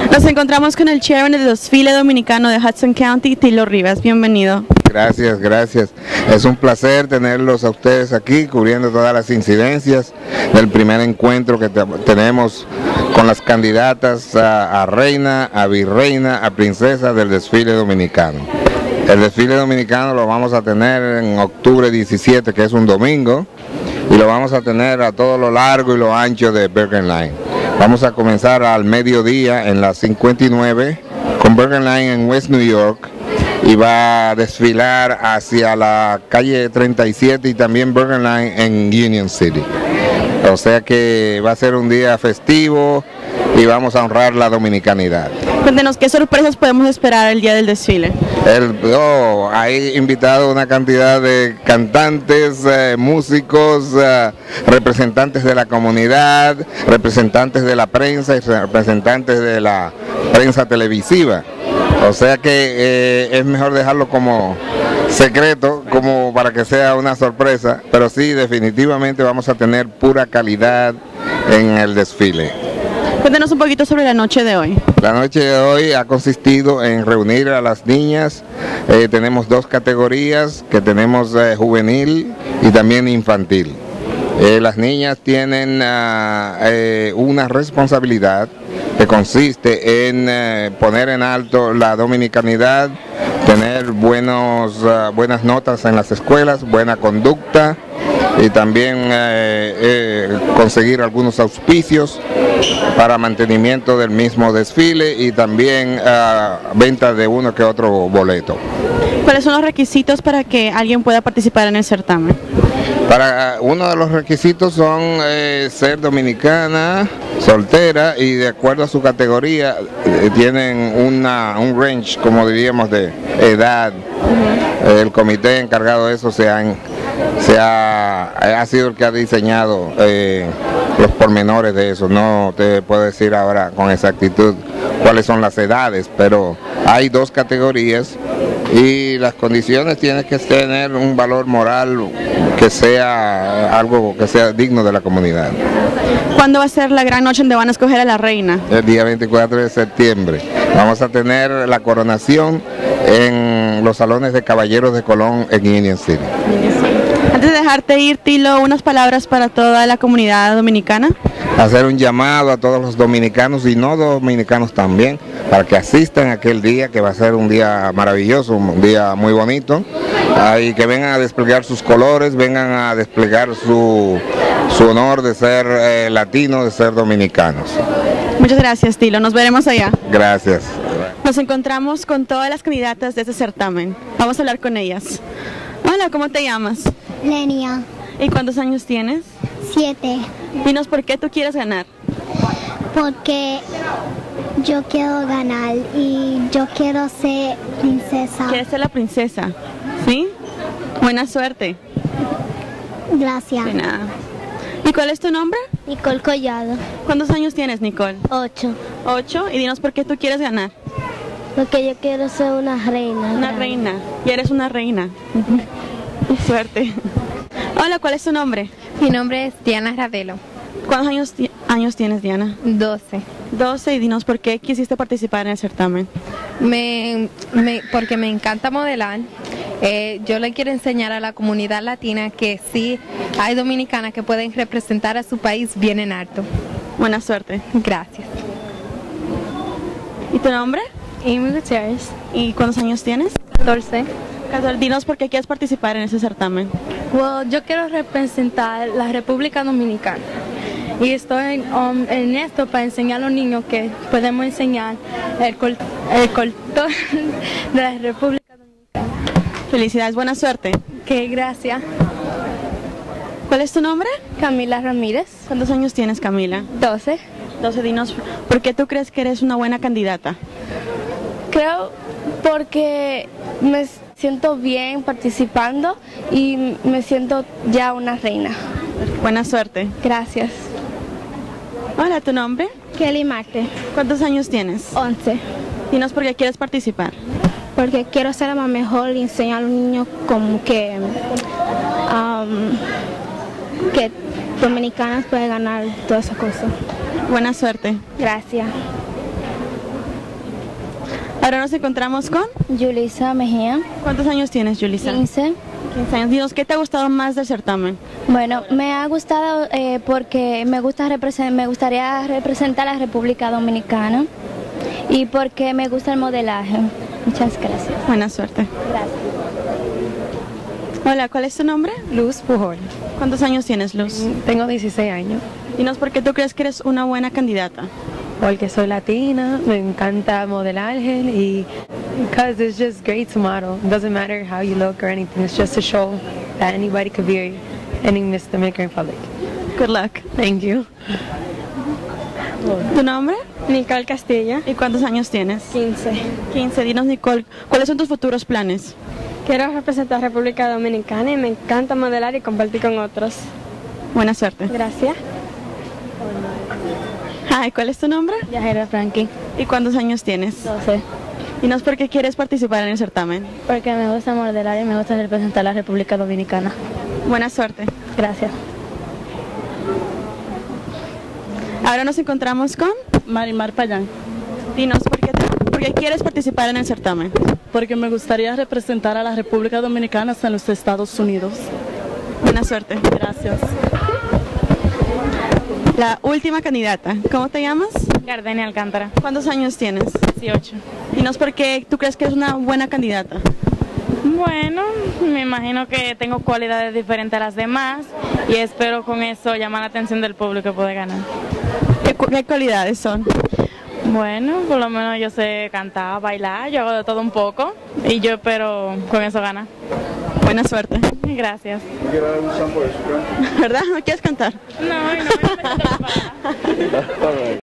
Nos encontramos con el chairman del desfile dominicano de Hudson County, Tilo Rivas. Bienvenido. Gracias, gracias. Es un placer tenerlos a ustedes aquí cubriendo todas las incidencias del primer encuentro que tenemos con las candidatas a reina, a virreina, a princesa del desfile dominicano. El desfile dominicano lo vamos a tener en octubre 17, que es un domingo, y lo vamos a tener a todo lo largo y lo ancho de Bergen Line. Vamos a comenzar al mediodía en la 59 con Bergen Line en West New York, y va a desfilar hacia la calle 37 y también Bergen Line en Union City. O sea que va a ser un día festivo y vamos a honrar la dominicanidad. Cuéntenos, ¿qué sorpresas podemos esperar el día del desfile? Hay invitado una cantidad de cantantes, músicos, representantes de la comunidad, representantes de la prensa y representantes de la prensa televisiva. O sea que es mejor dejarlo como secreto, como para que sea una sorpresa, pero sí, definitivamente vamos a tener pura calidad en el desfile. Cuéntenos un poquito sobre la noche de hoy. La noche de hoy ha consistido en reunir a las niñas. Tenemos dos categorías, que tenemos juvenil y también infantil. Las niñas tienen una responsabilidad que consiste en poner en alto la dominicanidad, tener buenas notas en las escuelas, buena conducta y también conseguir algunos auspicios para mantenimiento del mismo desfile y también venta de uno que otro boleto. ¿Cuáles son los requisitos para que alguien pueda participar en el certamen? Uno de los requisitos son ser dominicana, soltera, y de acuerdo a su categoría tienen un range, como diríamos, de edad. El comité encargado de eso ha sido el que ha diseñado los pormenores de eso. No te puedo decir ahora con exactitud cuáles son las edades, pero hay dos categorías y las condiciones tienen que tener un valor moral que sea algo que sea digno de la comunidad. ¿Cuándo va a ser la gran noche donde van a escoger a la reina? El día 24 de septiembre. Vamos a tener la coronación en los salones de Caballeros de Colón en Union City. Antes de dejarte ir, Tilo, unas palabras para toda la comunidad dominicana. Hacer un llamado a todos los dominicanos y no dominicanos también, para que asistan a aquel día, que va a ser un día maravilloso, un día muy bonito, y que vengan a desplegar sus colores, vengan a desplegar su honor de ser latinos, de ser dominicanos. Muchas gracias, Tilo, nos veremos allá. Gracias. Nos encontramos con todas las candidatas de este certamen. Vamos a hablar con ellas. Hola, ¿cómo te llamas? Lenia. ¿Y cuántos años tienes? 7. Dinos por qué tú quieres ganar. Porque yo quiero ganar y yo quiero ser princesa. ¿Quieres ser la princesa? ¿Sí? Buena suerte. Gracias. De nada. ¿Y cuál es tu nombre? Nicole Collado. ¿Cuántos años tienes, Nicole? 8. 8. Y dinos por qué tú quieres ganar. Porque yo quiero ser una reina. Una reina. Y eres una reina. Suerte. Hola, ¿cuál es tu nombre? Mi nombre es Diana Ravelo. ¿Cuántos años tienes, Diana? 12. 12, y dinos por qué quisiste participar en el certamen. Porque me encanta modelar. Yo le quiero enseñar a la comunidad latina que sí hay dominicanas que pueden representar a su país bien en alto. Buena suerte. Gracias. ¿Y tu nombre? Amy Gutierrez. ¿Y cuántos años tienes? 14. Dinos por qué quieres participar en ese certamen. Yo quiero representar la República Dominicana y estoy en esto para enseñar a los niños que podemos enseñar el culto de la República Dominicana. Felicidades, buena suerte. Gracias. ¿Cuál es tu nombre? Camila Ramírez. ¿Cuántos años tienes, Camila? 12. 12, dinos por qué tú crees que eres una buena candidata. Creo porque me siento bien participando y me siento ya una reina. Buena suerte. Gracias. Hola, ¿tu nombre? Kelly Marte. ¿Cuántos años tienes? 11. Dinos por qué quieres participar. Porque quiero ser la más mejor y enseñar a los niños como que dominicanas pueden ganar todas esas cosas. Buena suerte. Gracias. Ahora nos encontramos con... Yulisa Mejía, ¿Cuántos años tienes, Yulisa? 15. 15 años. Dinos, ¿qué te ha gustado más del certamen? Bueno, me ha gustado porque me gustaría representar a la República Dominicana y porque me gusta el modelaje. Muchas gracias. Buena suerte. Gracias. Hola, ¿cuál es tu nombre? Luz Pujol. ¿Cuántos años tienes, Luz? Tengo 16 años. Dinos, ¿por qué tú crees que eres una buena candidata? Porque soy latina, me encanta modelaje y because it's just great to model. It doesn't matter how you look or anything. It's just to show that anybody could be any Miss Dominican Republic. Good luck. Thank you. ¿Tu nombre? Nicole Castilla, ¿Y cuántos años tienes? 15. 15. Dinos, Nicole, ¿cuáles son tus futuros planes? Quiero representar a República Dominicana y me encanta modelar y compartir con otros. Buena suerte. Gracias. Hi, ¿cuál es tu nombre? Yajaira Frankie, ¿Y cuántos años tienes? 12. Dinos, ¿por qué quieres participar en el certamen? Porque me gusta modelar y me gusta representar a la República Dominicana. Buena suerte. Gracias. Ahora nos encontramos con... Marimar Payán, Dinos, ¿por qué quieres participar en el certamen? porque me gustaría representar a la República Dominicana en los Estados Unidos. Buena suerte. Gracias. La última candidata, ¿cómo te llamas? Gardenia Alcántara, ¿Cuántos años tienes? 18. Dinos, ¿por qué tú crees que eres una buena candidata? Bueno, me imagino que tengo cualidades diferentes a las demás y espero con eso llamar la atención del público y poder ganar. ¿Qué cualidades son? Bueno, por lo menos yo sé cantar, bailar, yo hago de todo un poco y yo espero con eso ganar. Buena suerte. Gracias. ¿Verdad? ¿No quieres cantar? No, no.